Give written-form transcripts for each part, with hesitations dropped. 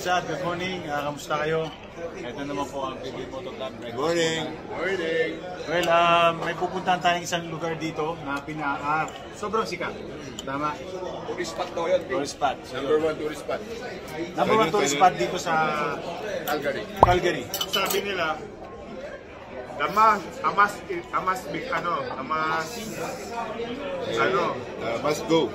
kapsat, good morning. Kamusta kayo? Ito naman po ang PB Moto Club. Good morning. Morning. Well, may pupuntahan tayong isang lugar dito na sobrang sikat. Tama? Tourist spot daw yun. Tourist spot. So, Number 1 tourist spot. number 1 tourist spot dito sa Calgary. Calgary. Sabi nila, Must go.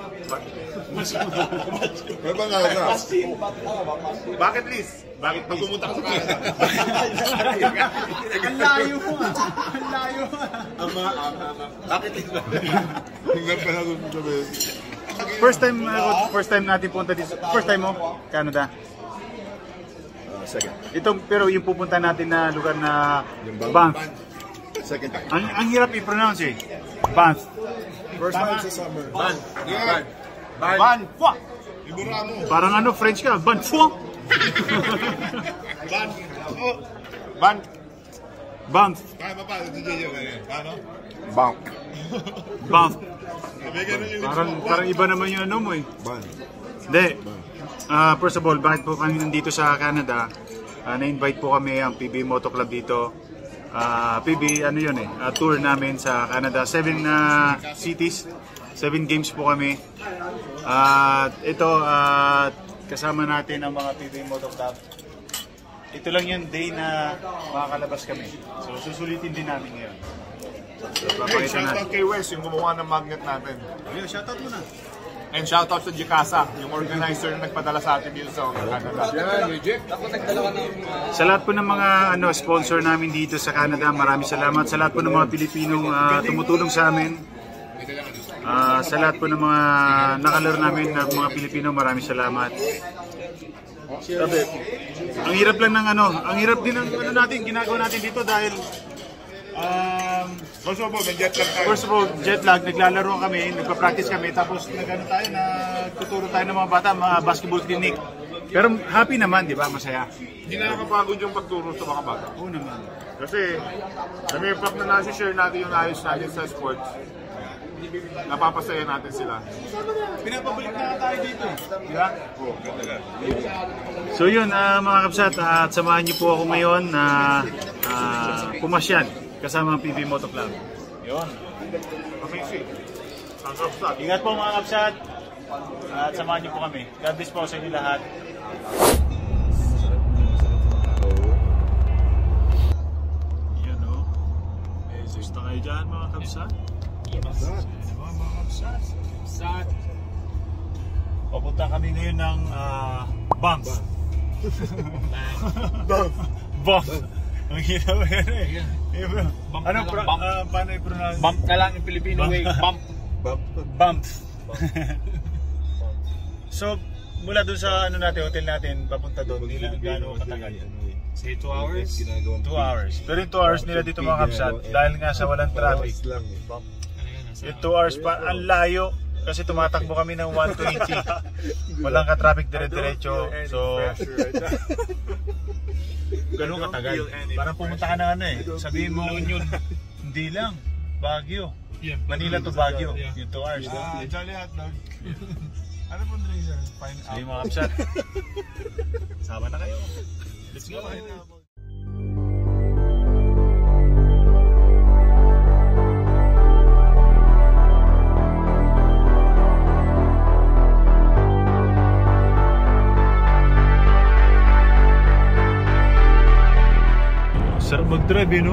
May bang nga? bucket list. Bakit pag pumunta ka sa Canada? Ang layo mo. Ang layo mo. Bakit list ba? Hanggang pa natin sabihin. First time natin punta dito. First time mo? Canada? Second. Pero yung pupunta natin na lugar na Yung Banff. Second time. Ang hirap i-pronounce eh. Banff. First time sa summer. Yeah. Banff. Ibura mo. Parang ano, French ka. Banff. Banff. Kaya pa pa, ito dyan ano? Banff. May ganun yung Parang iba naman yung ano mo eh. Ban. Hindi. First of all, bakit po kami nandito sa Canada? Na-invite po kami ang PB Moto Club dito. PB, ano yun eh, tour namin sa Canada. 7 cities, 7 games po kami. Ito, kasama natin ang mga PB Moto Club. Ito lang yung day na makakalabas kami. So, susulitin din namin ngayon. So, papakita Shoutout natin. kay Wes, yung gumawa ng magnet natin. Shoutout mo na. And shoutout sa Jicasa, yung organizer na nagpadala sa atin dito sa Canada. Yan, reject. Ako nagdala ka ng... Sa lahat po ng mga sponsor namin dito sa Canada, maraming salamat. Sa lahat po ng mga Pilipinong tumutulong sa amin. Sa lahat po ng mga nakalaro namin na mga Pilipino, maraming salamat. Sabi, ang hirap lang ng ang hirap din ng natin, ginagawa natin dito dahil First of all, may jet lag tayo. first of all, jet lag, naglalaro kami, nagpa-practice kami, tapos nagtuturo tayo ng mga bata, mga basketball clinic. Pero happy naman, di ba? Masaya. Hindi na nakapagod yung pagturo sa mga bata. Oo naman. Kasi, nami-prop na nasi-share natin yung ayos natin sa sports. Napapasaya natin sila. Pinapabalik na tayo dito. Di ba? So yun, mga kapsat, at samahan niyo po ako ngayon na pumasyal kasama ang PB Moto Club. Yun. Amazing. Ang kapsat. Ingat po mga kapsat. At samahan niyo po kami. God bless po sa inyo lahat. Yan o. Gusto kayo dyan mga kapsat? Mga kapsat. Papunta kami ngayon ng Banff. Banff. Ang hirap yan eh. Paano i-pronounce? Bump na lang yung Filipino way. Bump. Banff. So, mula doon sa hotel natin, papunta doon, hindi lang gano'ng katagal. Say 2 hours? 2 hours. Pero yung 2 hours nila dito mga kapsat, dahil nga sa walang traffic. Yung 2 hours pa, ang layo. Kasi tumatakbo kami ng 120. Walang ka-traffic dire-diretso. So, ganun katagal. Parang pumunta ka na sabihin mo, hindi lang, Baguio. Manila to Baguio, yung 2 hours. Jolly hotdog. Ano pong drink sir? So yung mga kapsat, sama na kayo. Let's go. Sarap mag-drive no?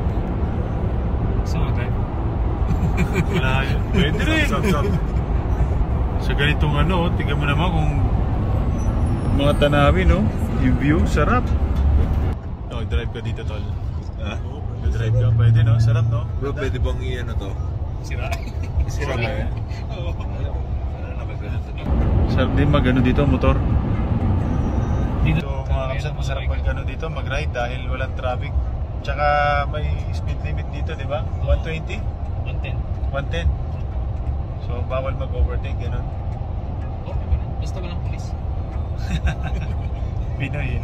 Saan mag-drive? Wala yun. Pwede rin. Sa ganitong tingnan mo naman kung mga tanawin, no? Yung view, sarap. Drive ka dito, tol. Ha? Drive ka, pwede, no? Sarap, no? Bro, pwede bang to? Sira. Sira ka yan. Sarap din dito, motor. Dito, mga kapsat, masarap dito, mag-ride dahil walang traffic. Tsaka may speed limit dito, di ba? 120? 110. So, bawal mag-overtake, gano'n. Basta walang pulis. Pinoy,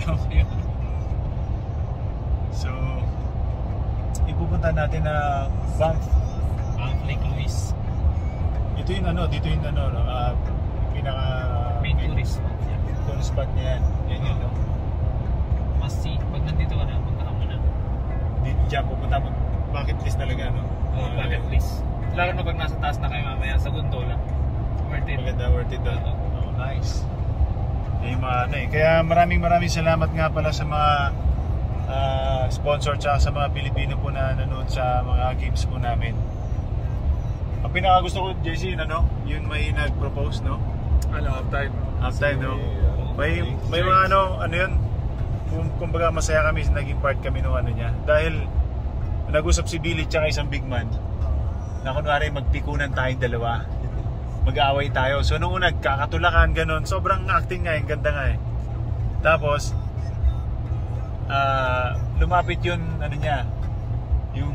So, ipupunta natin na Banff. Lake Louise. Ito yung dito yung pinaka Main tourist spot niya yan. Yan yun, no? Must see. Pag nandito ka na, punta ka muna. Diyan pupunta mo. Bucket list talaga, no? Oh, bucket list. Lalo na pag nasa taas na kayo mamaya sa gondola. Worth it. Maganda, worth it doon. Oh, nice. Yung mga ano eh. Kaya maraming salamat nga pala sa mga sponsor tsaka sa mga Pilipino po na nanood sa mga games po namin. Ang pinakagusto ko, JC, ano? Yun may nag-propose, no? Half time. Half time, no? May mga ano yun? Kumbaga masaya kami, naging part kami ng ano niya. Dahil nag-usap si Billy tsaka isang big man na kunwari magpikunan tayong dalawa. Mag-aaway tayo. So nung una, kakatulakan, ganun. Sobrang acting nga, yung ganda nga eh. Tapos, lumapit yun, ano niya, yung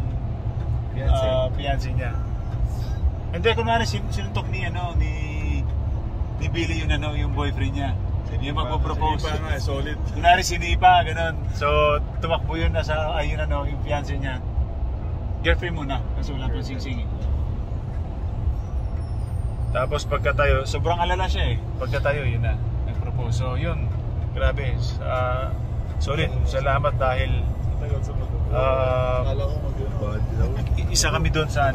fiancé niya. Hindi, kunwari sinuntok ni Billy yung yung boyfriend niya. Yung magpo-propose. Sinipa nga, solid. Kunwari sinipa, ganun. So, tumakbo yun yung fiancé niya. Girlfriend muna, kasi wala pang sing-sing. Tapos pagkatayo, sobrang alala siya eh. Pagkatayo, yun na, nag-propose. So, yun, grabe. Solid, salamat dahil Akala ko isa kami doon sa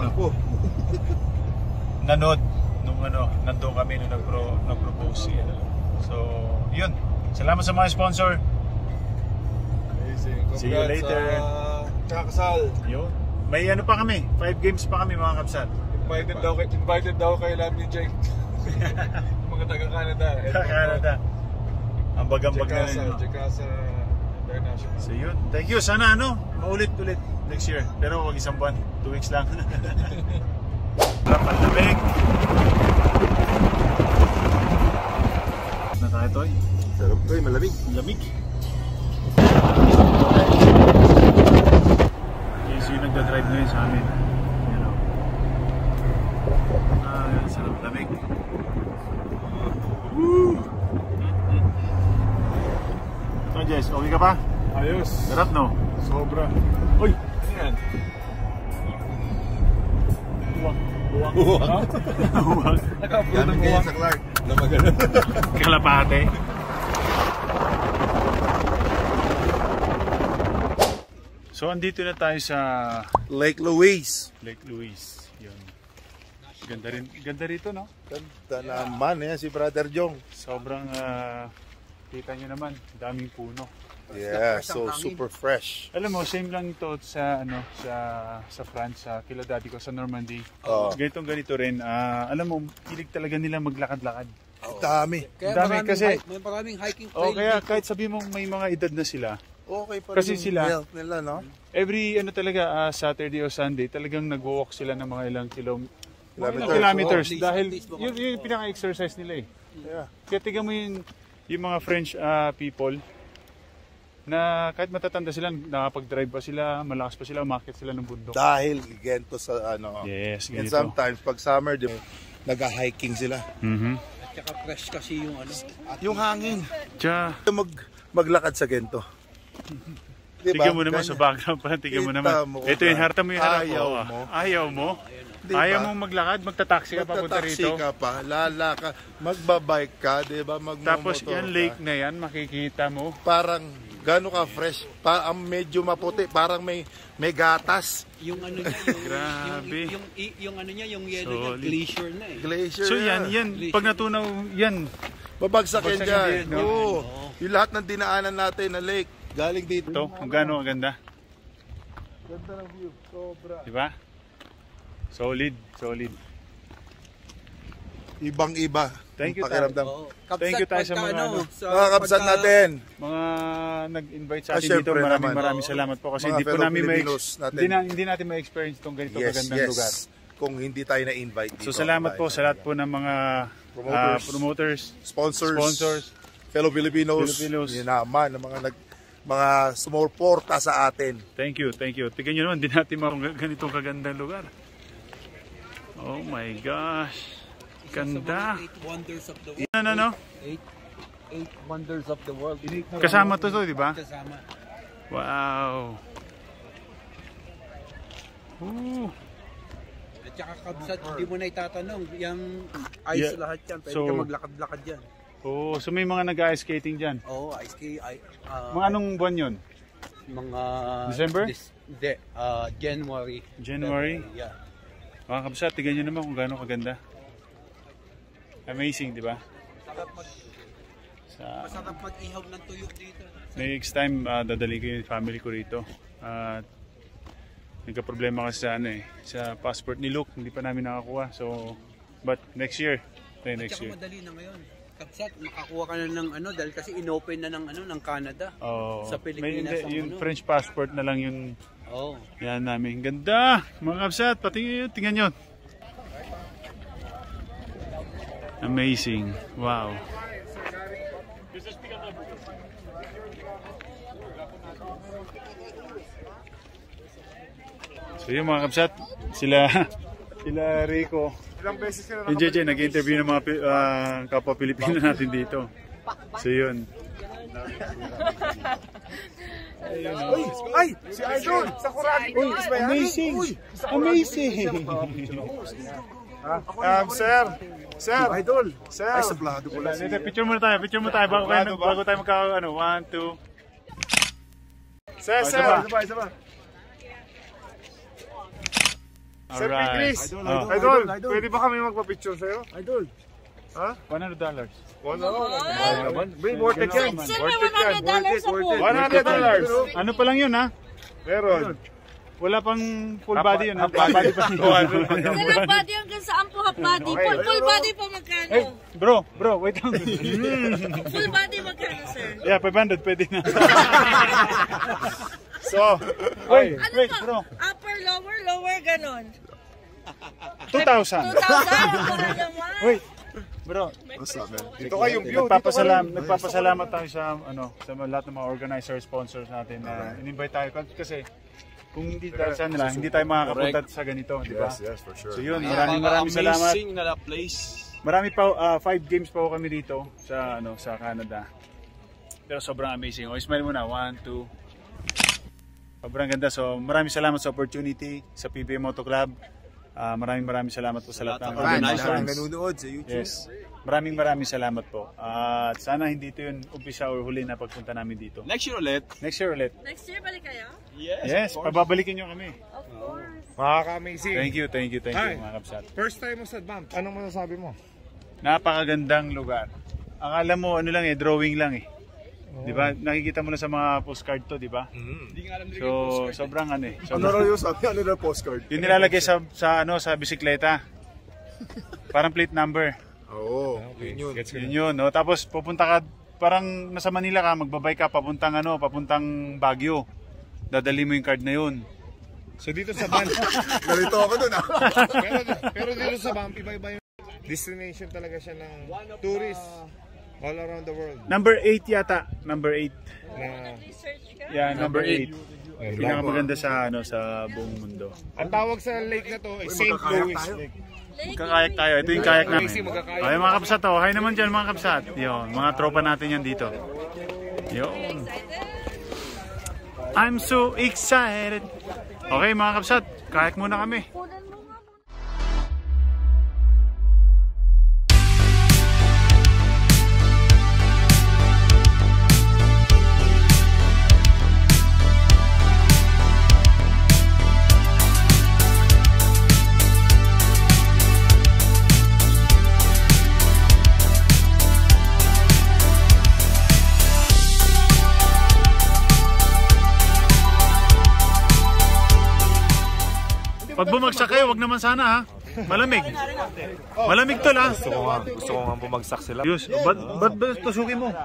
nanood nung nandun kami nung nag-propose siya. So, yun. Salamat sa mga sponsor. Amazing. See you later. Kakasal. Yun. May ano pa kami, 5 games pa kami mga kapsat. Invited daw kay Love ni Jake. Mga taga-Canada. Canada. Ang bagambag na rin. Jakarta International. So yun. Thank you. Sana maulit-ulit next year. Pero wag isang buwan. 2 weeks lang. Lamig. Na tayo, Toy. Sarap ko, malamig. Lamig. Yes, yung nagdadrive ngayon sa amin. Sarap lamig. Woo! So Jess, okay ka pa? Ayos. Sarap, no? Sobra. Uy! Ano yan? Buwang. Buwang. Buwang. Naka-upload ng buwang. Sa Clark. Na magano. Kalapate. So, andito na tayo sa Lake Louise. Lake Louise. Yun. Ganda rito, no? Ganda naman yan si Brother Jong. Sobrang, kita nyo naman, daming puno. Yeah, so super fresh. Alam mo, same lang ito sa France, sa kila daddy ko sa Normandy. Ganito rin. Alam mo, hilig talaga nila maglakad-lakad. Dami. Dami kasi. May maraming hiking trail. Oh, kaya kahit sabi mong may mga edad na sila, Okay pa kasi rin sila, health nila, no? every talaga Saturday o Sunday, talagang nag-walk sila ng mga ilang Kilometers. kilometers. Oh, Dahil at least yun yung pinaka-exercise nila eh. Yeah. Kaya tignan mo yung mga French people na kahit matatanda sila, nakapag-drive pa sila, malakas pa sila, umakyat sila ng bundok. Dahil gento sa Yes, And ganito. sometimes pag summer, nag-hiking sila. At saka fresh kasi yung Yung hangin. Tiya, Maglakad sa gento. Diba? tignan mo naman sa background pa, tignan mo Kita naman. mo, Ito yung harta mo yung harap. ayaw Oo, mo. Ayaw mo? Diba? Ayaw mong maglakad, magta-taxi ka papunta Magta-taxi rito. ka pa, lalaka, magbabike ka, diba? Tapos Magmamotor yan ka. lake na yan, makikita mo. Parang gano'n ka fresh, ang medyo maputi, parang may gatas. yung ano niya, Grabe. yung ano niya, yung yellow niya, Solid. glacier na eh. Glacier So na. yan, pag natunaw yan, Babagsak yan Babagsak dyan. yan, no? Oo. Yung lahat ng dinaanan natin na lake, galing dito. ito, kung gaano kaganda. Ganda ng view, sobra. Diba? Solid. Ibang-iba. Thank you, ang pakiramdam. Oo. Thank you tayo sa mga Mga kapsat natin. mga nag-invite sa atin dito. Syempre naman. Maraming salamat po kasi Mga hindi po fellow namin Filipinos natin. hindi natin ma-experience itong ganito kagandang lugar. Kung hindi tayo na-invite dito. So salamat po sa lahat po ng mga promoters, Sponsors. Fellow Filipinos. Yun naman, mga sumuporta sa atin. Thank you. Tignan nyo naman, hindi natin ganitong kagandang lugar. Oh my gosh. Ganda. 8 wonders of the world. Ano? 8 wonders of the world. Kasama to, di ba? Kasama. Wow. Ooh. At saka kabsat, hindi mo na itatanong. Yung ice Yeah. lahat yan. Pwede So, ka maglakad-lakad yan. Oh, so may mga nag-ice skating dyan. Oo, ice skate. Mga anong buwan yun? Mga... December? Hindi, January. January? February, yeah. Mga kabsat, tignan nyo naman kung gaano kaganda. Amazing, di ba? Masarap mag-ihaw ng tuyo dito. Next time, dadali ko yung family ko rito. Nagka-problema kasi sa, sa passport ni Luke, hindi pa namin nakakuha. So, but next year. Next year. Madali na ngayon. Kapsat, makakuha ka na ng dahil kasi inopen na ng Canada. Oh, sa Pilipinas. Yung French passport na lang yung yan namin. Ganda! Mga kapsat, pati tingnan nyo. Amazing. Wow. So yung mga kapsat, sila Rico. Ilang beses ka na Yung JJ, nag-interview ng mga kapwa Pilipino natin dito. So yun. Ay! Si Idol! Sa Kuragi! Amazing! Amazing! Sir! Sir! Idol! Sir! Ay, sablado ko lang. Picture muna tayo bago tayo magka 1, 2. Sir! Sir! Isa ba? Sir Chris! Idol! Pwede ba kami magpa-picture sa'yo? Idol! Ha? $100. Worth it yan. $100. Ano pa lang yun ha? Meron. Wala pang full body yun ha? Body pa Full body hanggang saan po half body? Full body po magkano? Bro, wait lang. Full body magkano, sir? Yeah, 500 pwede na. So, wait, Ano bro. Upper, lower, ganon. 2,000. 2,000? Wait. Bro, dito kayo view. nagpapasalamat tayo sa sa lahat ng mga organizer, sponsors natin na in-invite tayo kasi kung hindi dahil sa nila, hindi tayo makakapunta sa ganito, di ba? Yes, for sure. So yun, maraming salamat. Amazing na place. Marami pa 5 games pa kami dito sa sa Canada. Pero sobrang amazing. O smile muna, 1, 2. Sobrang ganda. So maraming salamat sa opportunity sa PBA Moto Club. Maraming salamat po sa lahat ng nanonood sa YouTube. Yes. Maraming salamat po. At sana hindi ito yung umpisa o huli na pagpunta namin dito. Next year ulit. Next year balik kayo? Yes, pababalikin nyo kami. Of course. Makaka-amazing. Thank you mga kapsat. First time mo sa Bump. Anong masasabi mo? Napakagandang lugar. Akala mo drawing lang eh. Di ba? Nakikita mo na sa mga postcard to, di ba? So, sobrang Ano raw yung sabi? Ano na postcard? Yung nilalagay sa bisikleta. Parang plate number. Oo, yun. Yun yun, no? Tapos pupunta ka, parang nasa Manila ka, magbabay ka, papuntang Baguio. Dadali mo yung card na yun. So dito sa Bump, narito ako dun pero dito sa Bump, iba-iba yung destination talaga siya ng tourists all around the world. Number 8 yata. Number 8. Research ka? Yeah, number 8. Pinakamaganda sa sa buong mundo. Ang tawag sa lake na to ay St. Louis Lake. Magkakayak tayo. Ito yung kayak namin. Ay mga kapsat, hi naman dyan mga kapsat. Yun, mga tropa natin yan dito. Yun. I'm so excited. Okay mga kapsat, kayak muna kami. Pag bumagsak kayo, wag naman sana ha. Malamig. Malamig tol ha. Gusto ko nga bumagsak sila. Yus, ba't tusukin mo?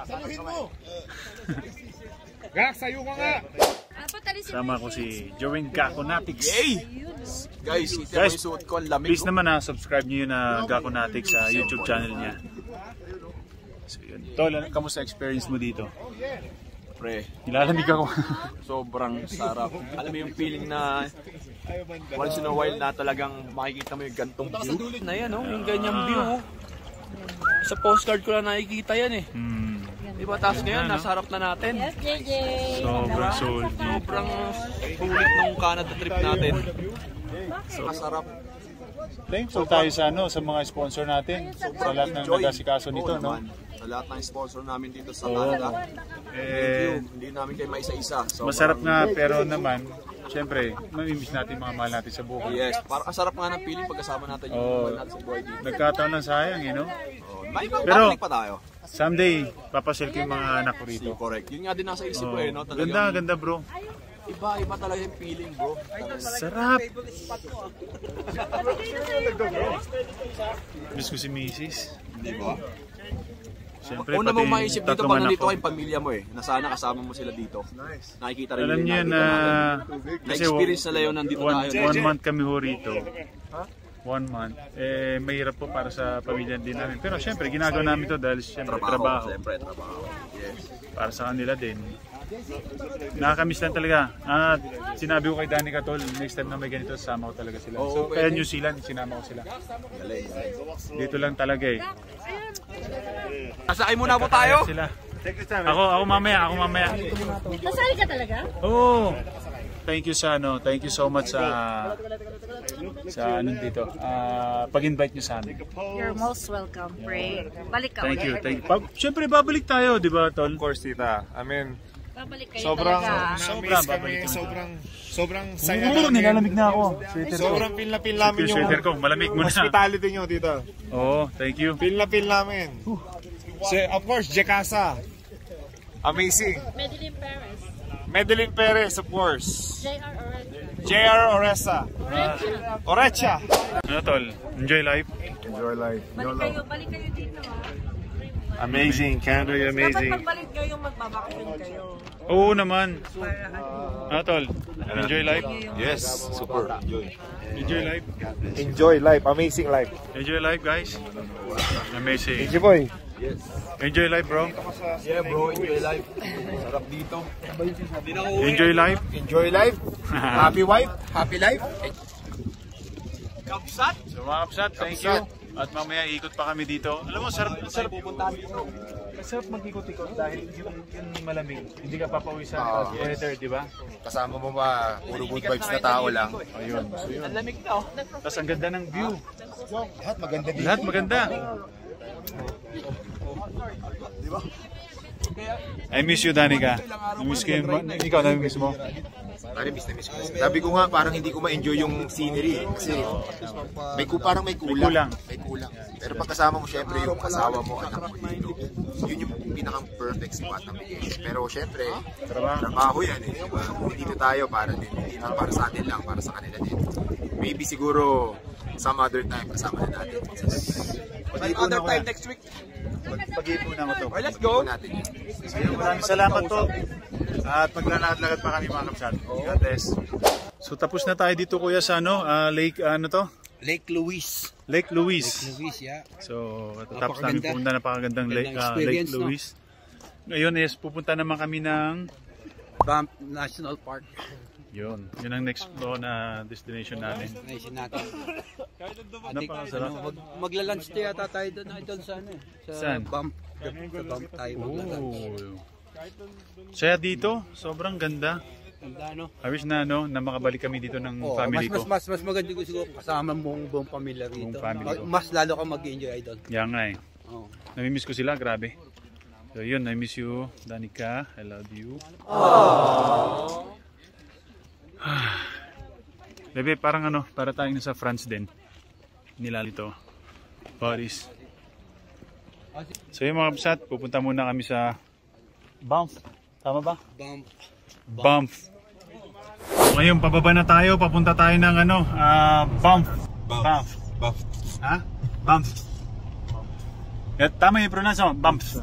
Gak, sayo ka nga! Sama ko si Jorin Gakonatics. Guys, kita mo yung suot ko, ang lamig. Please naman subscribe niyo na Gakonatics sa YouTube channel niya. So yun. Tol, kamusta experience mo dito? Pre, Nilalamig ako. sobrang sarap. Alam mo yung feeling na once in a while na talagang makikita mo yung gantong view na yan, yung ganyang view. Sa postcard ko lang nakikita yan eh. Diba? Tapos ngayon, nasa harap na natin. Yes, JJ. Sobrang solid. Sobrang sulit nung Canada trip natin. So, masarap. thankful tayo sa sa mga sponsor natin, sa lahat ng nag-asikaso nito, no? Sa lahat ng sponsor namin dito sa Canada. Hindi namin kayo maisa-isa. Masarap nga, pero naman, siyempre, mamimiss natin mga mahal natin sa buhay. Yes, parang ang sarap nga ng feeling pagkasama natin yung mahal natin sa buhay dito. Nagkataon lang sayang, Pero, pa tayo. Someday, papasil ko yung mga anak ko rito. Correct. Yun nga din nasa isip ko no? Ganda bro. Iba talaga yung feeling, bro. Sarap. Miss ko si Mrs. Di ba? Siyempre, Una mong maisip dito pag nandito ko. kayong pamilya mo na sana kasama mo sila dito. Nakikita rin Alam niyo na kasi na-experience nila yun nandito tayo. 1 month kami ho rito. 1 month. Mahirap po para sa pamilya din namin. Pero siyempre, ginagawa namin to dahil siyempre trabaho. Siyempre, trabaho. Yes. Para sa kanila din. Nakakamiss lang talaga. Sinabi ko kay Danny Katol, next time na may ganito, sasama ko talaga sila. So, kaya New Zealand, sinama ko sila. Dito lang talaga Kasakay muna po tayo. Ako mamaya. Nasali ka talaga? Oo. Thank you so much sa dito. Pag-invite niyo sa amin. You're most welcome, Pray. Balik ka Thank you. ulit. Siyempre babalik tayo, di ba, Tol? Of course, tita. I mean, Babalik kayo talaga. sobrang saya Nilalamig na ako. Sobrang feel na feel namin yung Sweater ko, malamig muna. hospitality nyo, tita. Oo, thank you. Feel na feel namin. So, of course, Jekasa. Amazing. Medellin Perez, of course. JR Oresa. Orecha. Ano, Tol? Enjoy life. Enjoy life. Balik kayo dito, Amazing. Canada, amazing. Dapat pagbalik kayo, magbabakasyon kayo. Oo naman. Ano, Tol? Enjoy life. Yes, super. Enjoy life. Enjoy life. Amazing life. Enjoy life, guys. Amazing. Thank you, boy. Enjoy life, bro. Yeah, bro. Enjoy life. Sarap dito. Enjoy life. Enjoy life. Happy wife. Happy life. Kapsat. So mga kapsat, thank you. At mamaya ikot pa kami dito. Alam mo, sarap mag-ikot-ikot dahil yung malamig. Hindi ka papawi sa weather, di ba? Kasama mo ba, puro good vibes na tao lang. Ayun. Ang lamig na, Tapos ang ganda ng view. Lahat maganda dito. Lahat maganda. I miss you, Danica. I-miss ko yung... Ikaw, na-miss mo? Miss na miss ko. Sabi ko nga, parang hindi ko ma-enjoy yung scenery. Kasi parang may kulang. May kulang. Pero pag kasama mo syempre yung asawa mo, anak mo dito, yun yung pinakang perfect spot na vacation. Pero syempre, trabaho yan eh. Dito tayo para din. Dito para sa atin lang, para sa kanila din. Maybe siguro some other time kasama na natin. Other time next week. Pag-iipunan ko to. Alright, let's go. Maraming salamat po. At maglalakad-lakad pa kami mga kapsat. God bless. So tapos na tayo dito kuya sa Lake Lake Louise. Lake Louise. Lake Louise, yeah. So tapos namin pupunta na napakagandang Lake Louise. Ngayon is pupunta naman kami ng Banff National Park. Yun ang next na destination namin. Destination natin. Napakasarap. Magla-lunch yata tayo doon idol sa Saan? Banff. Sa Banff tayo magla-lunch. Saya dito, sobrang ganda. Ganda, no? I wish na makabalik kami dito ng family ko. Mas maganda ko siguro kasama mong buong pamilya rito. Buong family ko. Mas lalo ka mag-enjoy idol. Yan nga eh. Namimiss ko sila, grabe. So yun, I miss you, Danica. I love you. Bebe, parang para tayong nasa France din. Nilalito. Paris. So yung mga kapsat, pupunta muna kami sa Banff. Tama ba? Banff. Ngayon, pababa na tayo. Papunta tayo ng Banff. Banff. Ha? Banff. Tama yung pronounce mo? Banff.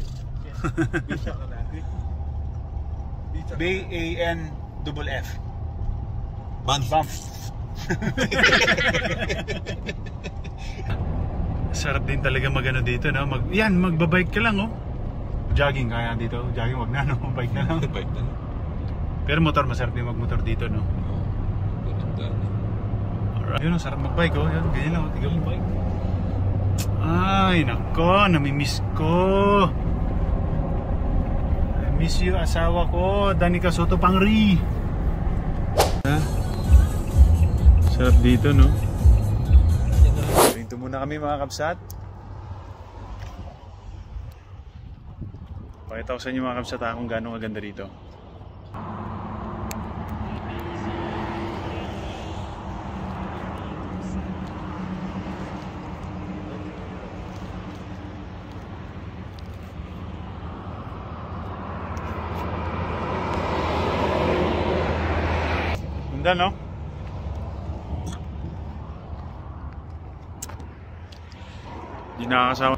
B-A-N-F-F. Banff. Sarap din talaga dito, no? Magbabike ka lang, oh. Jogging kaya dito. Jogging wag na, no? Bike na lang. Pero motor, masarap din magmotor dito, no? Alright. Yun, sarap magbike, oh. Yan, ganyan lang, tigil yung bike. Ay, nako, namimiss ko. I miss you, asawa ko, Danica Soto Pangri. Sarap dito, no? Dito muna kami mga kabsat. Pakita ko sa inyo mga kabsat kung gaano kaganda rito. Ganda, no? Hindi nakakasama.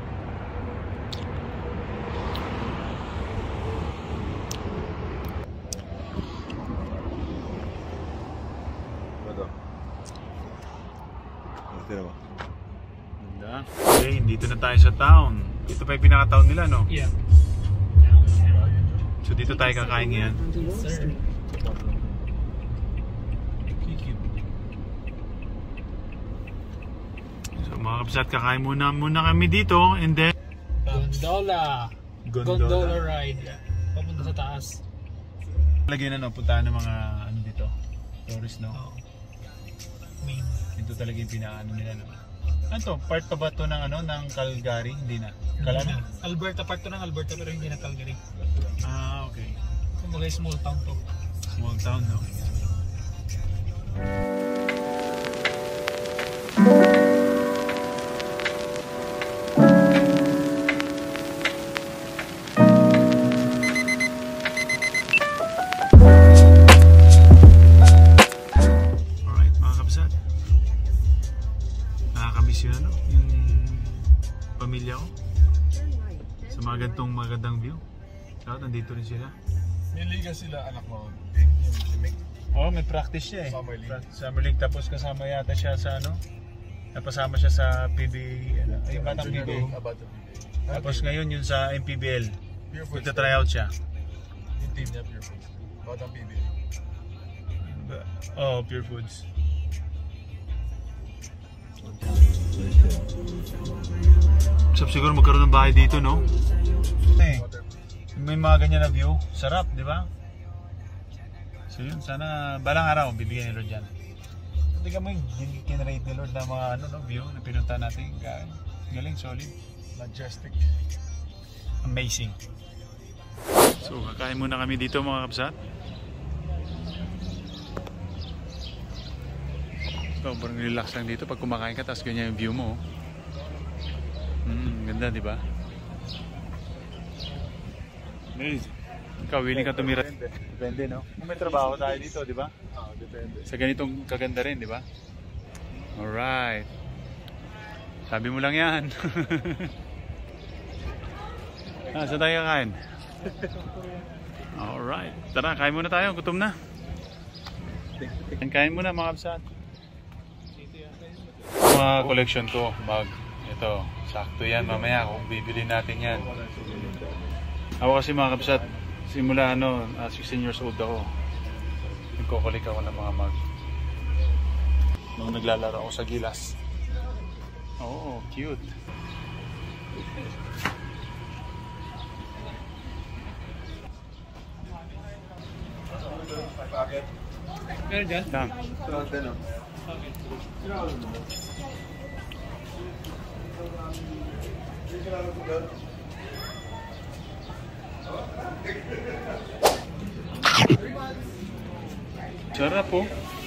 Ganda. Okay, dito na tayo sa town. Dito pa yung pinaka-town nila, no? Yeah. So dito tayo kakain ngayon. Sir. So mga kabsat, kakain muna kami dito and then Gondola ride. Papunta sa taas. Lagyan na, no? Puntahan ng mga ano dito, tourist, no? Main. Ito talaga yung pinaano nila, no? Ano to? Part pa ba to ng ano, ng Calgary? Hindi na. Calgary? Alberta, part to ng Alberta pero hindi na Calgary. Ah, okay. Kumbaga small town to. Small town, no? Alright, mga kabsat. Nakakamiss yun, ano? Yung pamilya ko. Sa mga gantong magandang view. Dapat nandito rin sila. May liga sila, anak mo. Oo, may practice siya eh. Summer League. Summer League, tapos kasama yata siya sa ano? Napasama siya sa PBA, ano? Ay, batang PBA. Tapos ngayon yun sa MPBL. Magta-try out siya. Yung team niya, Pure Foods. Batang PBA. Oo, Pure Foods. Sab siguro magkaroon ng bahay dito, no? Eh, may mga ganyan na view. Sarap, di ba? So yun, sana balang araw bibigyan ni Lord yan. Hindi ka mo yung generate ni Lord na mga ano, no, view na pinunta natin. Galing, solid. Majestic. Amazing. So, kakain muna kami dito mga kabsat. So, parang relax lang dito pag kumakain ka, tapos ganyan yung view mo. Ganda, di ba? Amazing. Ikaw, willing ka tumira? Depende, no? Kung may trabaho tayo dito, di ba? Depende. Sa ganitong kaganda rin, di ba? Alright. Sabi mo lang yan. Saan tayo kakain? Alright. Tara, kain muna tayo. Gutom na. Kain muna mga kabsat. Mga collection ko, bag. Ito, sakto yan mamaya kung bibili natin yan. Ako kasi mga kabsat, simula 16 years old ako. Nagko-collect ako ng mga mug. Nung naglalaro ako sa Gilas. Oo, cute. Meron dyan? Lang. Sarap po.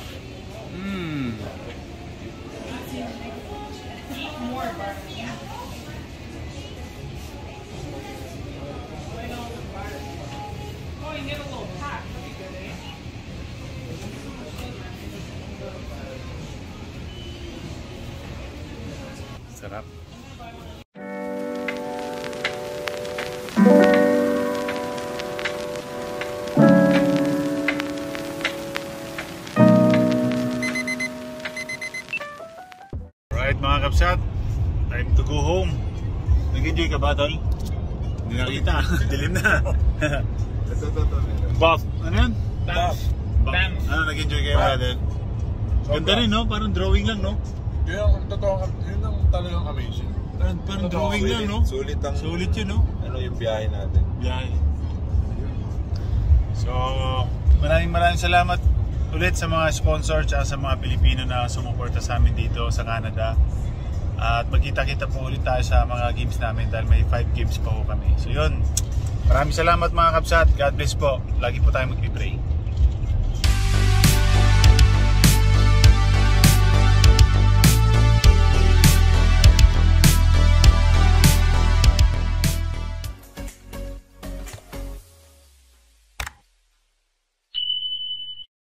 Sarap. Alright mga kapsat, time to go home. Nag-enjoy ka ba, Tol? Hindi nakita, dilim na. Buff, ano yun? Buff. Bam. Ano, nag-enjoy kayo, brother? Ganda rin, no? Parang drawing lang, no? Yun ang totoo, yun ang talagang amazing. Parang drawing lang, no? Sulit ang Sulit yun, no? ano yung biyahe natin. Biyahe. So, maraming salamat ulit sa mga sponsor at sa mga Pilipino na sumuporta sa amin dito sa Canada. At magkita-kita po ulit tayo sa mga games namin dahil may 5 games pa po kami. So yun, maraming salamat mga kabsat. God bless po. Lagi po tayo mag-pray.